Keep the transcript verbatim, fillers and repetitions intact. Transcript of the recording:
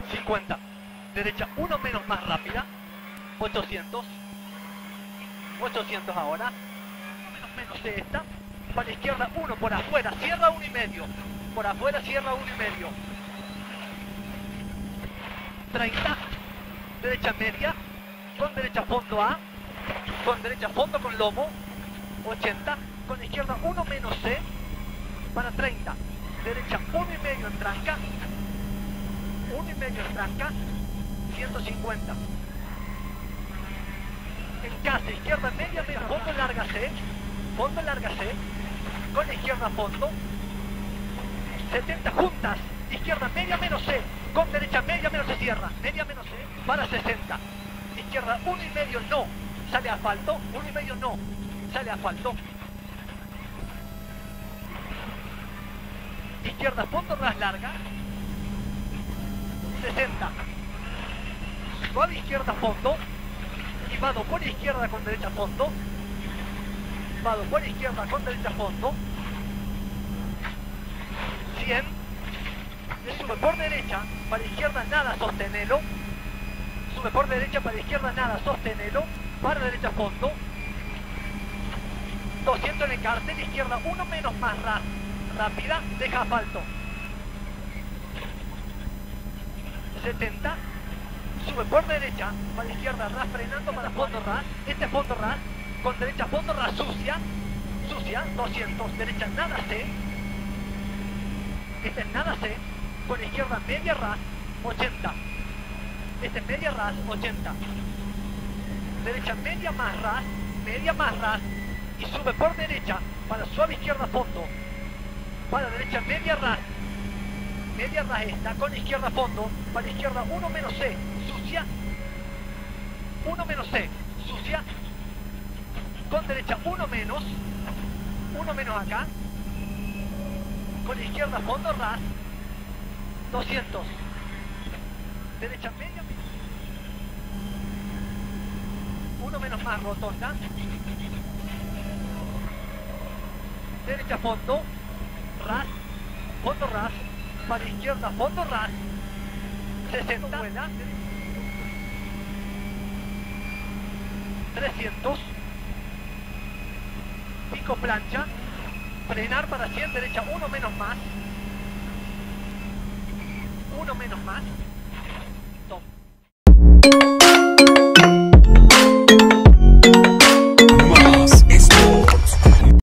cincuenta. Derecha uno menos más rápida. ochocientos. ochocientos ahora. Menos menos de esta. Para la izquierda uno por afuera. Cierra uno y medio. Por afuera cierra uno y medio. treinta. Derecha media. Con derecha fondo A. Con derecha fondo con lomo. ochenta. Con la izquierda uno menos C. Para treinta. Derecha uno y medio en tranca. uno y medio en tranca. ciento cincuenta. En casa, izquierda media, media, fondo larga C. Fondo larga C. Con la izquierda fondo. setenta juntas. Izquierda media menos C. Con derecha media menos se cierra. Media menos C. Para sesenta. Izquierda uno y medio no. Sale asfalto. uno y medio no. Sale asfalto. Izquierda fondo ras larga. sesenta. Suave izquierda fondo. Y vado por izquierda con derecha fondo. Vado por izquierda con derecha fondo. cien. Le sube por derecha, para izquierda nada, sostenelo. Sube por derecha, para izquierda nada, sostenelo. Para derecha fondo. doscientos en el cárcel, izquierda uno menos más ras. Rápida, deja asfalto. setenta. Sube por derecha, para izquierda ras frenando para fondo ras. Este fondo ras, con derecha fondo ras sucia. Sucia, doscientos, derecha nada C. Este es nada C. Con izquierda media ras, ochenta. Este es media ras, ochenta. Derecha media más ras, media más ras. Y sube por derecha, para suave izquierda fondo. Para derecha media ras. Media ras esta, con izquierda fondo. Para izquierda uno menos C, sucia. uno menos C, sucia. Con derecha uno menos. uno menos acá. Con izquierda fondo ras. doscientos. Derecha media. uno menos más rotonda. Derecha fondo. Ras. Fondo ras. Para izquierda fondo ras. sesenta. Vuela. trescientos. Pico plancha. Frenar para cien. Derecha uno menos más. uno menos más. Stop.